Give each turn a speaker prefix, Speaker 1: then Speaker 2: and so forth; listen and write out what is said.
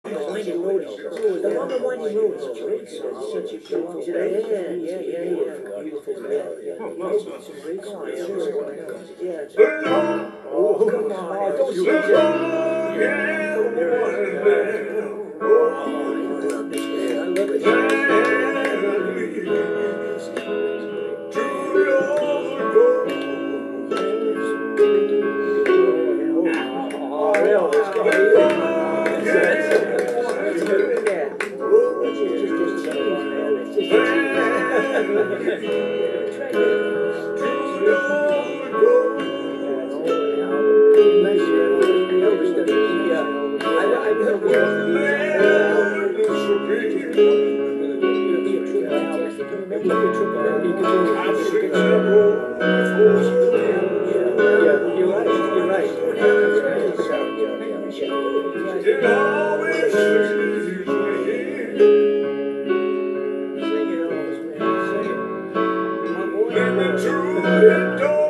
Speaker 1: Winding Road is cool. The Mama Winding Road is a great song. Such a beautiful yeah. Beautiful some great songs. Yeah. Oh, come on. Don't sing that. I love You're right.